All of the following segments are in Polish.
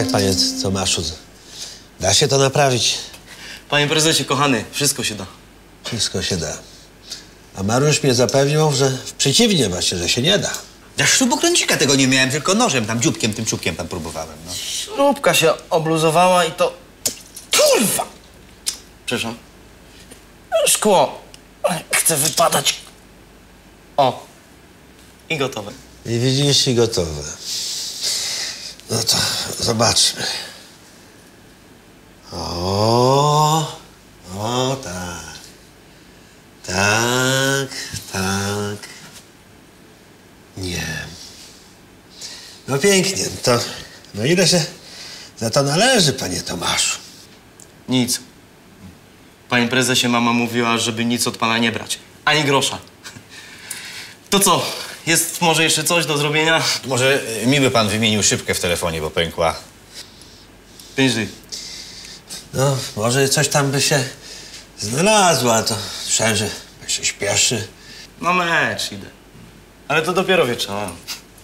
tak, panie Tomaszu. Da się to naprawić. Panie prezesie, kochany, wszystko się da. Wszystko się da. A Mariusz mnie zapewnił, że przeciwnie właśnie, że się nie da. Ja śrubokręcika tego nie miałem, tylko nożem, tam dzióbkiem, tym czubkiem tam próbowałem, no. Śrubka się obluzowała i to... Kurwa! Przepraszam. Szkło. Chce wypadać. O. I gotowe. I widzisz, i gotowe. No to zobaczmy. O, tak. Tak. Nie. No pięknie, to... No ile się za to należy, panie Tomaszu? Nic. Panie prezesie, mama mówiła, żeby nic od pana nie brać. Ani grosza. To co? Jest może jeszcze coś do zrobienia? Może mi by pan wymienił szybkę w telefonie, bo pękła. 5 dni. No, może coś tam by się znalazło, a to słyszałem, że się śpieszy. Na mecz idę. Ale to dopiero wieczorem.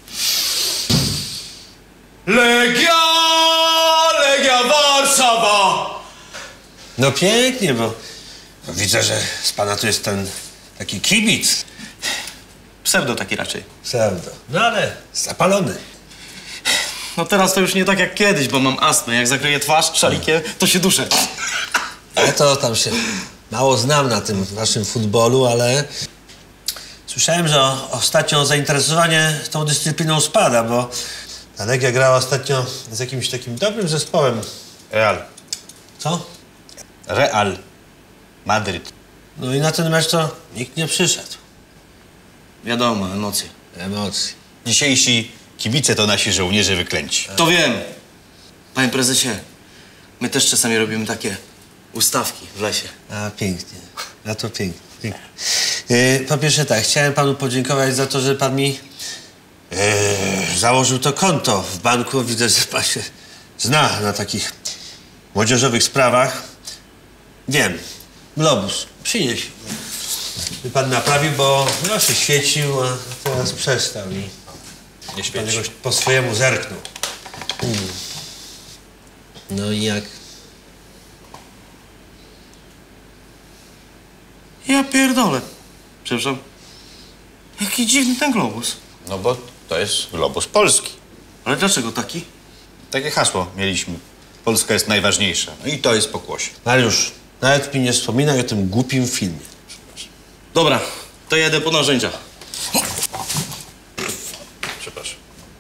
Legia! Legia Warszawa! No pięknie, bo widzę, że z pana tu jest ten taki kibic. Pseudo taki raczej. Pseudo. No ale zapalony. No teraz to już nie tak jak kiedyś, bo mam astmę. Jak zakryję twarz szalikiem, to się duszę. Ja to tam się mało znam na tym waszym futbolu, ale słyszałem, że ostatnio zainteresowanie tą dyscypliną spada, bo ta Legia grała ostatnio z jakimś takim dobrym zespołem. Real. Co? Real Madryt. No i na ten mecz to nikt nie przyszedł. Wiadomo, emocje. Emocje. Dzisiejsi kibice to nasi żołnierze wyklęci. To wiem. Panie prezesie, my też czasami robimy takie ustawki w lesie. A, pięknie. A to pięknie. Pięknie. Po pierwsze tak, chciałem panu podziękować za to, że pan mi założył to konto w banku. Widzę, że pan się zna na takich młodzieżowych sprawach. Wiem, globus, przynieś. By pan naprawił, bo no, się świecił, a teraz przestał i Nie pan świeci. jakoś po swojemu zerknął. No i jak? Ja pierdolę. Przepraszam. Jaki dziwny ten globus. No bo to jest globus polski. Ale dlaczego taki? Takie hasło mieliśmy. Polska jest najważniejsza. No i to jest pokłosie. Mariusz, nawet mi nie wspominaj o tym głupim filmie. Dobra, to jedę po narzędzia. Przepraszam.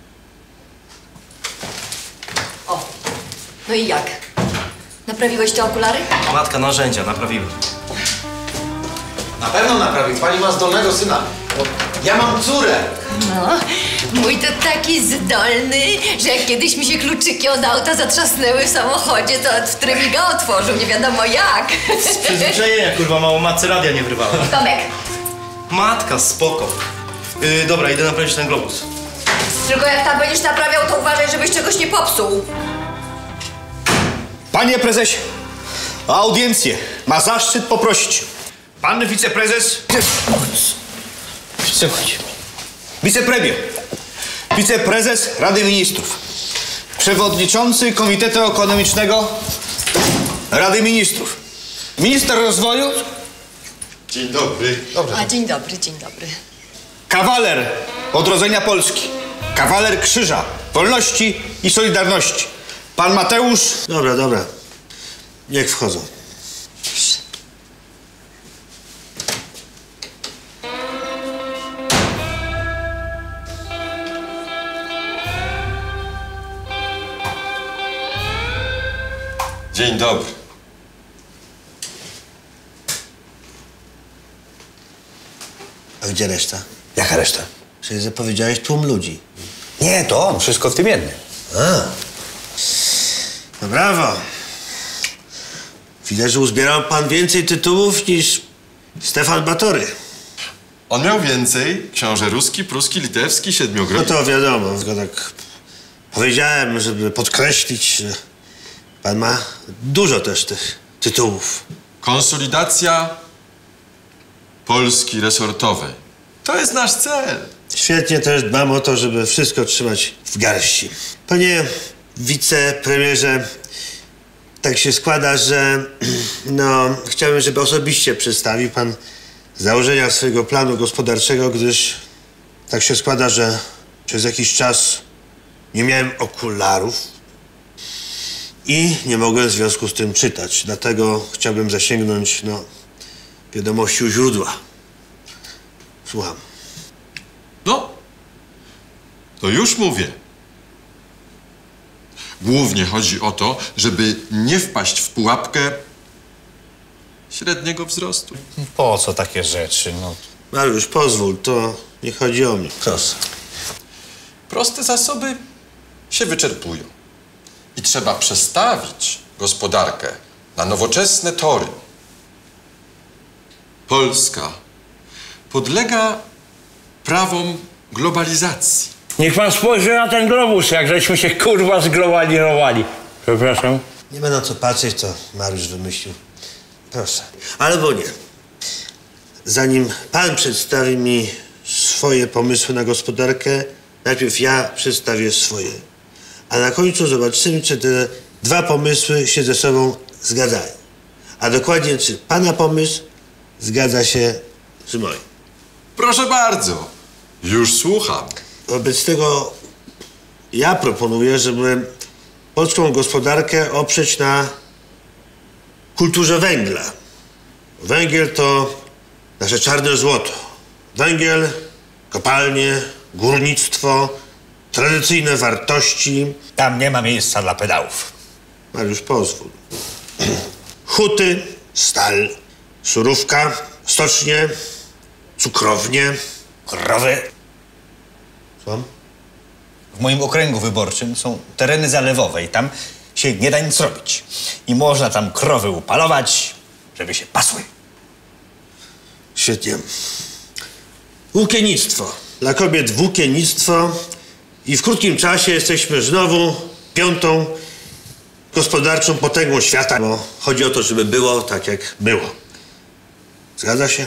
O, no i jak? Naprawiłeś te okulary? Matka, narzędzia, naprawiłem. Na pewno naprawi. Pani ma zdolnego syna. Bo ja mam córę. No, mój to taki zdolny, że jak kiedyś mi się kluczyki od auta zatrzasnęły w samochodzie, to w którym go otworzył, nie wiadomo jak. Z przyzwyczajenia, kurwa, mało matce radia nie wyrwałem. Tomek, Matka, spoko. Dobra, idę naprawić ten globus. tylko jak tam będziesz naprawiał, to uważaj, żebyś czegoś nie popsuł. Panie prezesie, o audiencję ma zaszczyt poprosić pan wiceprezes... Wicepremier, wiceprezes Rady Ministrów, przewodniczący Komitetu Ekonomicznego Rady Ministrów, minister rozwoju, Dzień dobry. A, dzień dobry, dzień dobry. kawaler odrodzenia Polski, kawaler Krzyża Wolności i Solidarności, pan Mateusz... Dobra. Niech wchodzą. Dzień dobry. A gdzie reszta? Jaka reszta? Przecież zapowiedziałeś tłum ludzi. Nie, to on, wszystko w tym jednym. A. No brawo. Widać, że uzbierał pan więcej tytułów niż Stefan Batory. On miał więcej. Książę ruski, pruski, litewski, No siedmiogrodzki. to wiadomo, tylko tak powiedziałem, żeby podkreślić, że pan ma dużo też tych tytułów. Konsolidacja Polski resortowej. To jest nasz cel. Świetnie też dbam o to, żeby wszystko trzymać w garści. Panie wicepremierze, tak się składa, że no, chciałbym, żeby osobiście przedstawił pan założenia swojego planu gospodarczego, gdyż tak się składa, że przez jakiś czas nie miałem okularów i nie mogłem w związku z tym czytać. Dlatego chciałbym zasięgnąć, no, wiadomości u źródła. Słucham. No, to już mówię. Głównie chodzi o to, żeby nie wpaść w pułapkę średniego wzrostu. Po co takie rzeczy? No. Mariusz, pozwól, to nie chodzi o mnie. Proszę. Proste zasoby się wyczerpują. I trzeba przestawić gospodarkę na nowoczesne tory. Polska podlega prawom globalizacji. Niech pan spojrzy na ten globus, jak żeśmy się kurwa zglobalizowali. Przepraszam. Nie ma na co patrzeć, to Mariusz wymyślił. Proszę. Albo nie. Zanim pan przedstawi mi swoje pomysły na gospodarkę, najpierw ja przedstawię swoje. A na końcu zobaczymy, czy te dwa pomysły się ze sobą zgadzają. A dokładnie, czy pana pomysł zgadza się z moim. Proszę bardzo, już słucham. Wobec tego ja proponuję, żeby polską gospodarkę oprzeć na kulturze węgla. Węgiel to nasze czarne złoto. Węgiel, kopalnie, górnictwo, tradycyjne wartości. Tam nie ma miejsca dla pedałów. Mariusz, pozwól. Huty, stal, surówka, stocznie, cukrownie. Krowy. Słucham? W moim okręgu wyborczym są tereny zalewowe i tam się nie da nic robić. I można tam krowy upalować, żeby się pasły. Świetnie. Włókiennictwo. Dla kobiet włókiennictwo i w krótkim czasie jesteśmy znowu piątą gospodarczą potęgą świata, bo chodzi o to, żeby było tak, jak było. Zgadza się?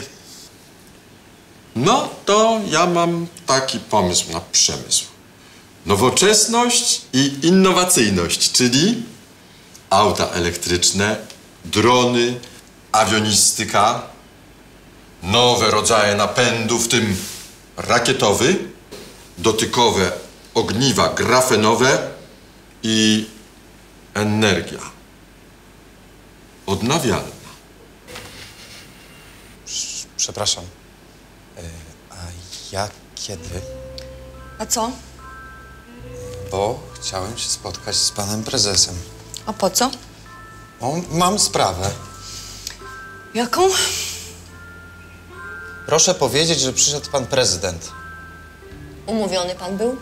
No to ja mam taki pomysł na przemysł. Nowoczesność i innowacyjność, czyli auta elektryczne, drony, awionistyka, nowe rodzaje napędu, w tym rakietowy, dotykowe ogniwa grafenowe i energia odnawialna. Przepraszam. A ja kiedy? A co? Bo chciałem się spotkać z panem prezesem. A po co? O, mam sprawę. Jaką? Proszę powiedzieć, że przyszedł pan prezydent. Umówiony pan był?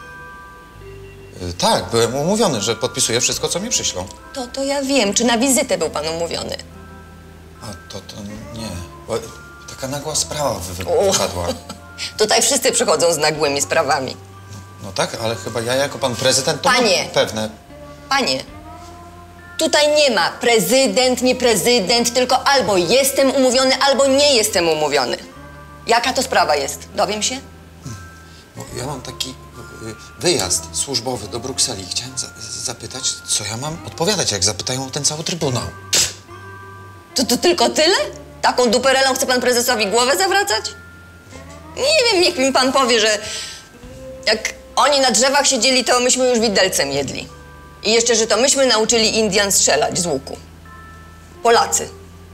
Tak, byłem umówiony, że podpisuję wszystko, co mi przyślą. To ja wiem. Czy na wizytę był pan umówiony? A to nie. Bo taka nagła sprawa O. wypadła. Tutaj wszyscy przychodzą z nagłymi sprawami. No tak, ale chyba ja jako pan prezydent to Panie! mam pewne. Panie, tutaj nie ma prezydent, nie prezydent, tylko albo jestem umówiony, albo nie jestem umówiony. Jaka to sprawa jest? Dowiem się? Bo ja mam taki wyjazd służbowy do Brukseli. Chciałem zapytać, co ja mam odpowiadać, jak zapytają o ten cały trybunał. To tylko tyle? Taką duperelą chce pan prezesowi głowę zawracać? Nie wiem, niech mi pan powie, że jak oni na drzewach siedzieli, to myśmy już widelcem jedli. I jeszcze, że to myśmy nauczyli Indian strzelać z łuku. Polacy.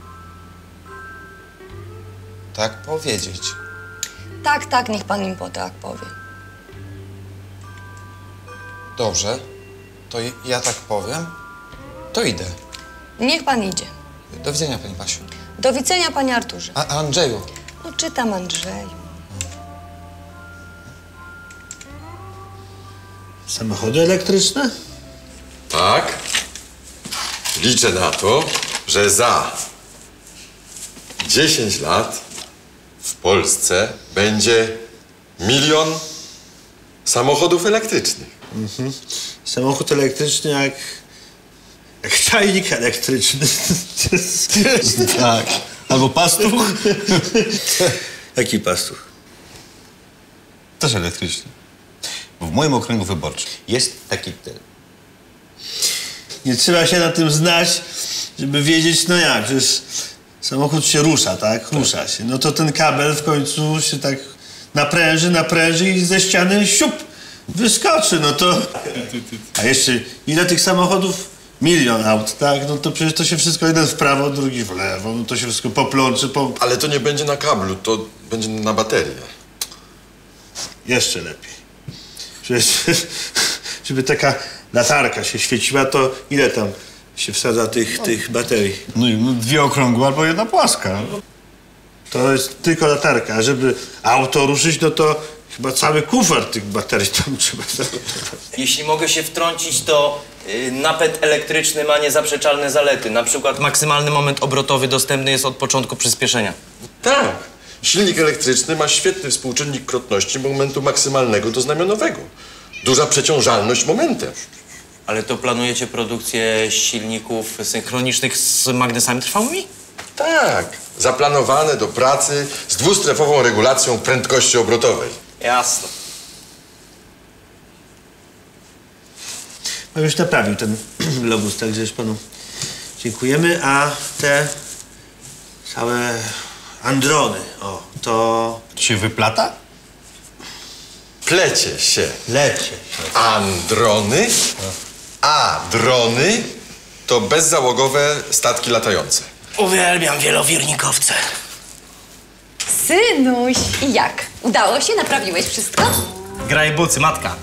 Tak powiedzieć. Tak, niech pan im tak powie. Dobrze, to ja tak powiem, to idę. Niech pan idzie. Do widzenia, pani Basiu. Do widzenia, panie Arturze. A Andrzeju? No, czytam, Andrzeju. Samochody elektryczne? Tak. Liczę na to, że za 10 lat w Polsce będzie 1 000 000 samochodów elektrycznych. Samochód elektryczny jak czajnik elektryczny. Tak. Albo pastuch. Jaki pastuch? Też elektryczny. W moim okręgu wyborczym jest taki nie trzeba się na tym znać, żeby wiedzieć, no jak, przecież samochód się rusza, tak? Rusza się. No to ten kabel w końcu się tak napręży i ze ściany siup wyskoczy, no to... A jeszcze ile tych samochodów? 1 000 000 aut, tak? No to przecież to się wszystko jeden w prawo, drugi w lewo, no to się wszystko poplączy, Ale to nie będzie na kablu, to będzie na baterię. Jeszcze lepiej. Przecież, żeby taka latarka się świeciła, to ile tam się wsadza tych baterii? No i 2 okrągłe albo 1 płaska. To jest tylko latarka, a żeby auto ruszyć, no to chyba cały kufer tych baterii tam trzeba zamontować. Jeśli mogę się wtrącić, to napęd elektryczny ma niezaprzeczalne zalety. Na przykład maksymalny moment obrotowy dostępny jest od początku przyspieszenia. Tak. Silnik elektryczny ma świetny współczynnik krotności momentu maksymalnego do znamionowego. Duża przeciążalność momentem. Ale to planujecie produkcję silników synchronicznych z magnesami trwałymi? Tak. Zaplanowane do pracy z dwustrefową regulacją prędkości obrotowej. Jasne. Pan już naprawił ten globus, także już panu dziękujemy, a te całe androny, o, to... Się wyplata? Plecie się. Lecie. Androny, a drony to bezzałogowe statki latające. Uwielbiam wielowiernikowce. Synuś, i jak? Udało się? Naprawiłeś wszystko? Graj bucy, matka.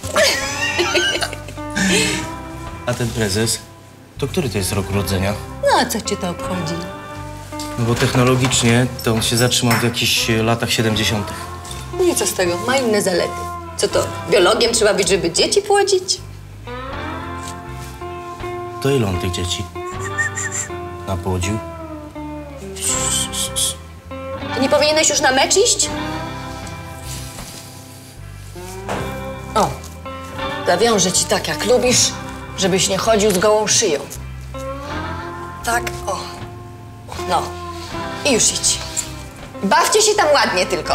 A ten prezes? To który to jest rok urodzenia? No, a co cię to obchodzi? No bo technologicznie to on się zatrzymał w jakichś latach 70. No i co z tego? Ma inne zalety. Co to, biologiem trzeba być, żeby dzieci płodzić? To ile on tych dzieci napłodził? Ty nie powinieneś już na mecz iść? O, zawiążę ci tak, jak lubisz, żebyś nie chodził z gołą szyją. Tak, o. No. I już idź. Bawcie się tam ładnie tylko.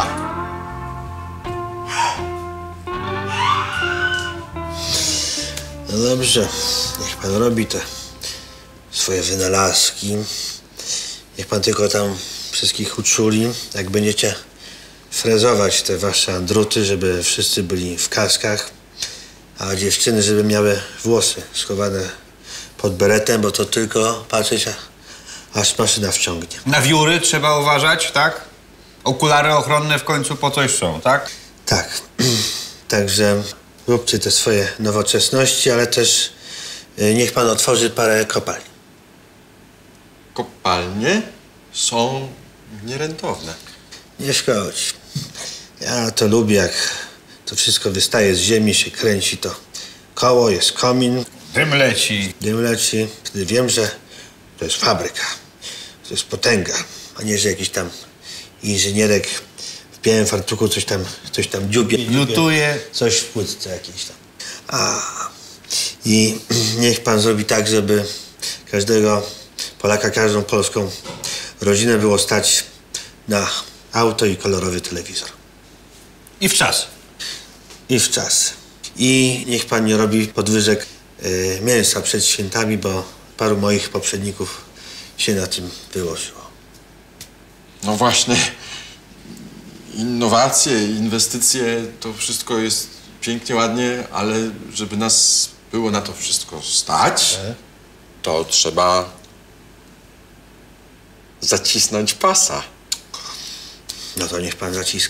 No dobrze, niech pan robi te swoje wynalazki. Niech pan tylko tam wszystkich uczuli, jak będziecie frezować te wasze druty, żeby wszyscy byli w kaskach, a dziewczyny, żeby miały włosy schowane pod beretem, bo to tylko patrzeć, aż maszyna wciągnie. Na wióry trzeba uważać, tak? Okulary ochronne w końcu po coś są, tak? Tak, także róbcie te swoje nowoczesności, ale też niech pan otworzy parę kopalni. Kopalnie są nierentowne. Nie szkodzi. Ja to lubię, jak to wszystko wystaje z ziemi, się kręci to koło, jest komin, Dym leci. dym leci. Wtedy wiem, że to jest fabryka, to jest potęga, a nie, że jakiś tam inżynierek w białym fartuchu coś tam dziubie. Lutuje. Coś w płytce jakiejś tam. I niech pan zrobi tak, żeby każdego Polaka, każdą polską rodzinę było stać na auto i kolorowy telewizor. I w czas. I w czas. I niech pan nie robi podwyżek mięsa przed świętami, bo paru moich poprzedników się na tym wyłożyło. No właśnie, innowacje, inwestycje, to wszystko jest pięknie, ładnie, ale żeby nas było na to wszystko stać, to trzeba zacisnąć pasa. No to niech pan zaciska.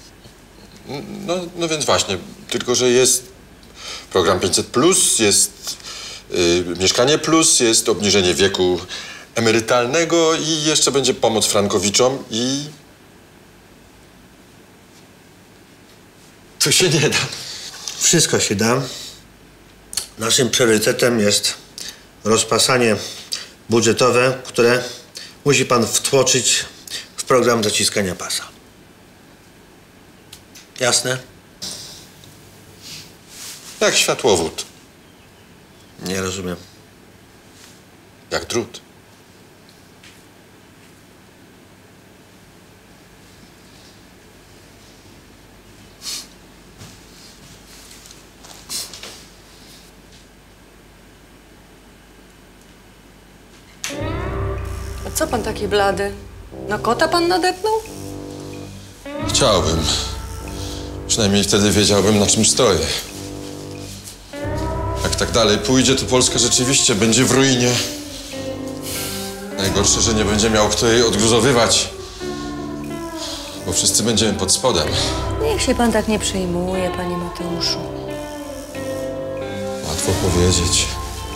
No więc właśnie, tylko że jest program 500+, jest Mieszkanie Plus, jest obniżenie wieku emerytalnego i jeszcze będzie pomoc frankowiczom i... To się nie da. Wszystko się da. Naszym priorytetem jest rozpasanie budżetowe, które musi pan wtłoczyć w program zaciskania pasa. Jasne? Jak światłowód, Nie rozumiem. jak drut. Co pan taki blady? Na kota pan nadepnął? Chciałbym. Przynajmniej wtedy wiedziałbym, na czym stoję. Jak tak dalej pójdzie, to Polska rzeczywiście będzie w ruinie. Najgorsze, że nie będzie miał kto jej odgruzowywać. Bo wszyscy będziemy pod spodem. Niech się pan tak nie przejmuje, panie Mateuszu. Łatwo powiedzieć.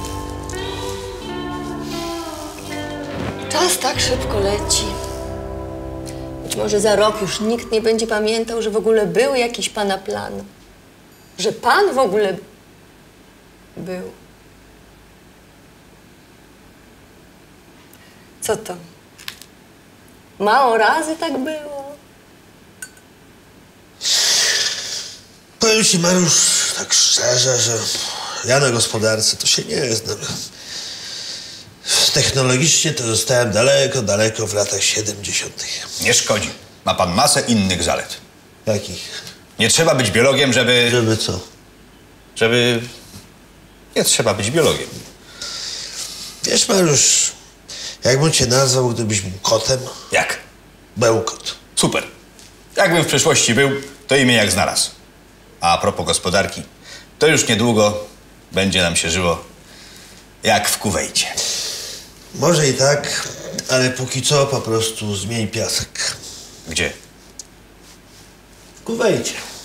Czas tak szybko leci. Być może za rok już nikt nie będzie pamiętał, że w ogóle był jakiś pana plan. Że pan w ogóle był. Co to? Mało razy tak było? Powiem ci, Mariusz, tak szczerze, że ja na gospodarce to się nie znam. Technologicznie to zostałem daleko w latach 70. Nie szkodzi. Ma pan masę innych zalet. Jakich? Nie trzeba być biologiem, żeby... Żeby co? Nie trzeba być biologiem. Wiesz, Mariusz, jakbym cię nazwał, gdybyś był kotem? Jak? Bełkot. Super. Jakbym w przeszłości był, to imię jak znalazł. A propos gospodarki, to już niedługo będzie nam się żyło jak w Kuwejcie. Może i tak, ale póki co po prostu zmień piasek. Gdzie? W Kuwejcie.